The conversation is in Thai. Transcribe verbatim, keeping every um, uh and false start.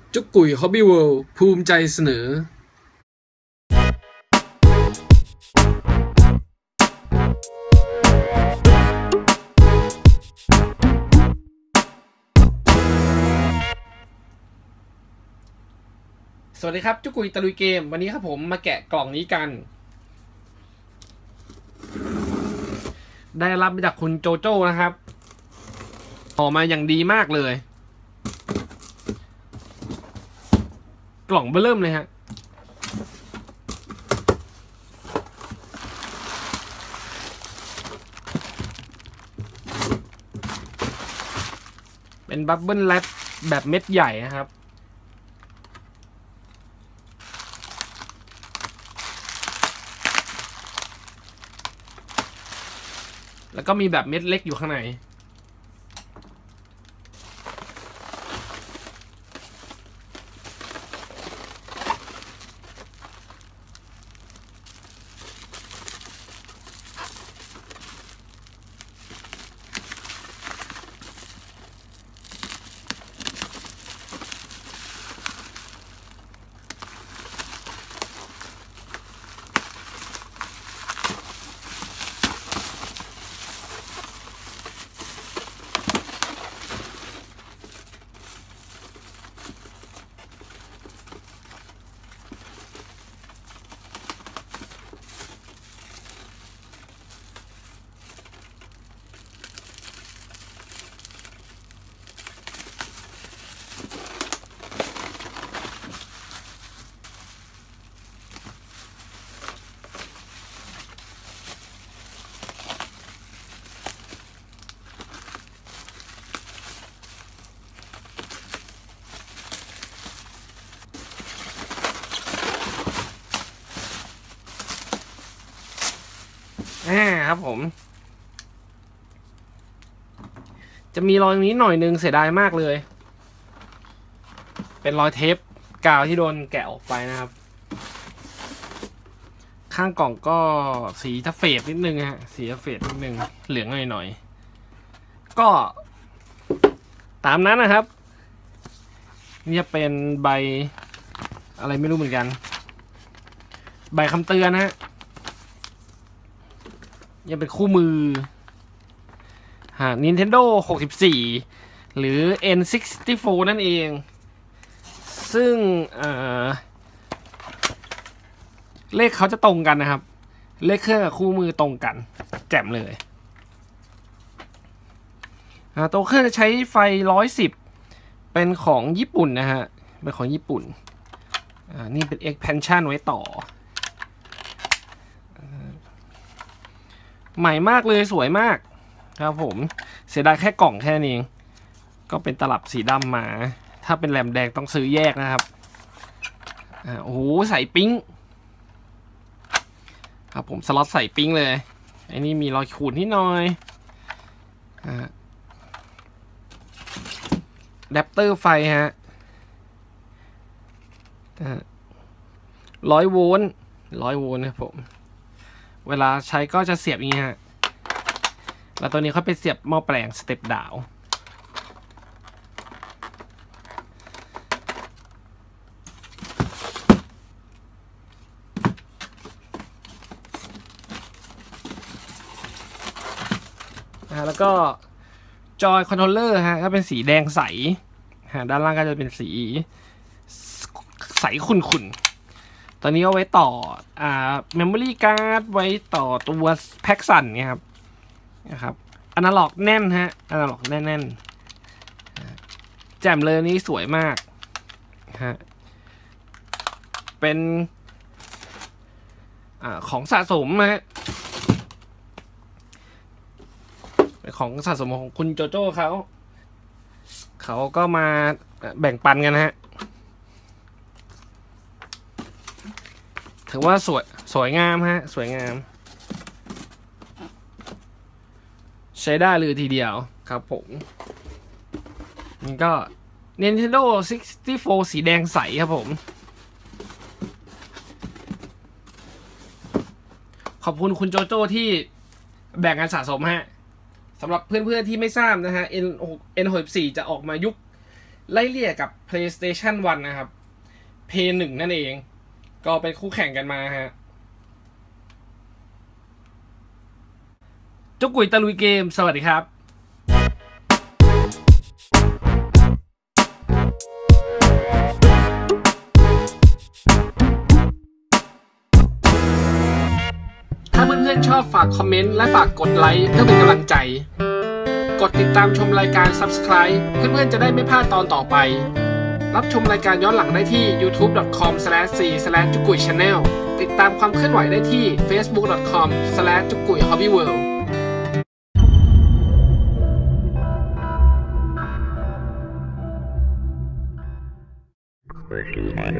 จุกกุยฮอบบี้เวิลด์ภูมิใจเสนอสวัสดีครับจุกกุยตะลุยเกมวันนี้ครับผมมาแกะกล่องนี้กันได้รับมาจากคุณโจโจ้นะครับออกมาอย่างดีมากเลยกล่องเบิ่มเลยฮะเป็นบับเบิ้ลแรปแบบเม็ดใหญ่นะครับแล้วก็มีแบบเม็ดเล็กอยู่ข้างในอ่าครับผมจะมีรอยนี้หน่อยนึงเสียดายมากเลยเป็นรอยเทปกาวที่โดนแกะออกไปนะครับข้างกล่องก็สีทัฟเฟดนิดนึงฮะสีทัฟเฟดนิดนึงเหลืองหน่อยหน่อยก็ตามนั้นนะครับนี่จะเป็นใบอะไรไม่รู้เหมือนกันใบคำเตือนนะฮะยังเป็นคู่มือฮะ Nintendo หกสิบสี่ หรือ เอ็น หกสิบสี่ นั่นเองซึ่งเอ่อเลขเขาจะตรงกันนะครับเลขเครื่องกับคู่มือตรงกันแจ่มเลยตัวเครื่องจะใช้ไฟหนึ่งร้อยสิบเป็นของญี่ปุ่นนะฮะเป็นของญี่ปุ่นอ่านี่เป็น expansion ไว้ต่อใหม่มากเลยสวยมากครับผมเสียดายแค่กล่องแค่นี้ก็เป็นตลับสีดำมาถ้าเป็นแหลมแดงต้องซื้อแยกนะครับอ่าโอ้โหใส่ปิ๊งครับผมสล็อตใส่ปิ๊งเลยไอ้นี่มีรอยขูดนิดหน่อยอ่าแรปเตอร์ไฟฮะร้อยโวลต์ร้อยโวลต์ครับผมเวลาใช้ก็จะเสียบอย่างนี้ฮะแล้วตัวนี้เขาไปเสียบหม้อแปลงสเต็ปดาวนะแล้วก็จอยคอนโทรลเลอร์ฮะก็เป็นสีแดงใสฮะด้านล่างก็จะเป็นสีใสขุ่นๆตอนนี้เอาไว้ต่ออ่าเมมโมรี่การ์ดไว้ต่อตัวแพ็กสันเนี่ยครับนะครับอนาล็อกแน่นฮะอนาล็อกแน่นๆแจ่มเลยนี่สวยมากฮะเป็นอ่าของสะสมฮะเป็นของสะสมของคุณโจโจ้เขาเขาก็มาแบ่งปันกันฮะถือว่าสวยสวยงามฮะสวยงามใช้ได้เลยทีเดียวครับผมนี่ก็ Nintendo หกสิบสี่ สีแดงใสครับผมขอบคุณคุณโจโจ้ที่แบ่งกันสะสมฮะ สำหรับเพื่อนๆที่ไม่ทราบนะฮะ เอ็น หกสิบสี่ จะออกมายุคไล่เลี่ยกับ PlayStation วันนะครับ พี หนึ่ง นั่นเองก็เป็นคู่แข่งกันมาฮะจุกกุยตะลุยเกมสวัสดีครับถ้าเพื่อนๆชอบฝากคอมเมนต์และฝากกดไลค์เพื่อเป็นกำลังใจกดติดตามชมรายการ Subscribe เพื่อนๆจะได้ไม่พลาดตอนต่อไปรับชมรายการย้อนหลังได้ที่ ยูทูบ ดอท คอม สแลช ซี สแลช จุกกุย ชาแนล ติดตามความเคลื่อนไหวได้ที่ เฟซบุ๊ก ดอท คอม สแลช จุกกุย ฮอบบี้เวิลด์